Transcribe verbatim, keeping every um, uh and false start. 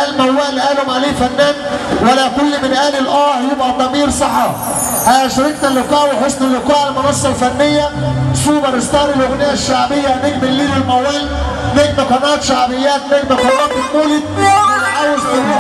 قال موال قالوا عليه فنان، ولا كل من قال الاه يبقى ضمير صحى. شاركنا اللقاء وحسن اللقاء على المنصه الفنيه سوبر ستار الاغنيه الشعبيه نجم الليل الموال، نجم قناه شعبيات، نجم قناه المولد. عاوز